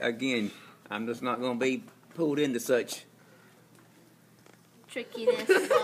again, I'm just not going to be pulled into such trickiness.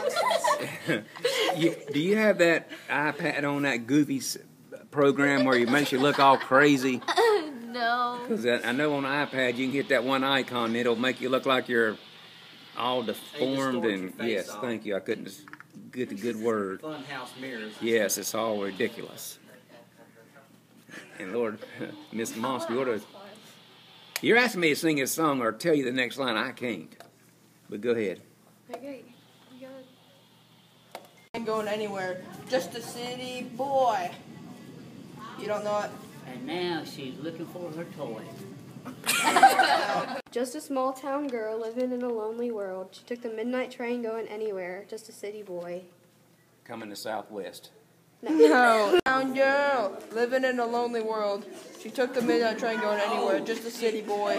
Do you have that iPad on that goofy program where it makes you look all crazy? No. Because I know on the iPad you can hit that one icon and it'll make you look like you're all deformed and yes, thank you. I couldn't get the good word. Funhouse mirrors. Yes, it's all ridiculous. And Lord, Miss Monster, you're asking me to sing a song or tell you the next line. I can't. But go ahead. Okay. You Ain't going anywhere. Just a city boy. You don't know it? And now she's looking for her toy. Just a small town girl living in a lonely world. She took the midnight train going anywhere. Just a city boy. Coming to Southwest. No. Town girl living in a lonely world. She took the midnight train going anywhere. Just a city boy.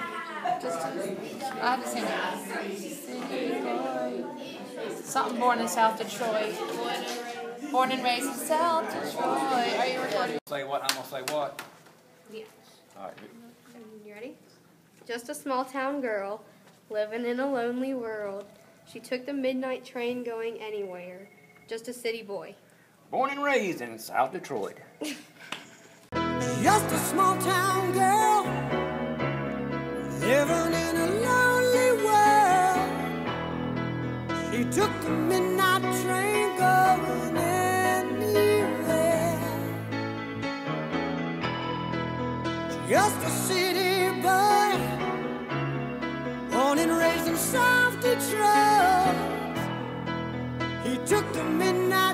I have to sing it. City boy. Something born in South Detroit. Born and raised in South Detroit. Are you recording? Say what? I'm going to say what? Yeah. All right. You ready? Just a small town girl living in a lonely world. She took the midnight train going anywhere. Just a city boy. Born and raised in South Detroit. Just a small town girl living in a lonely world. She took the midnight train going anywhere. Just a city boy, born and raised in South Detroit. He took the midnight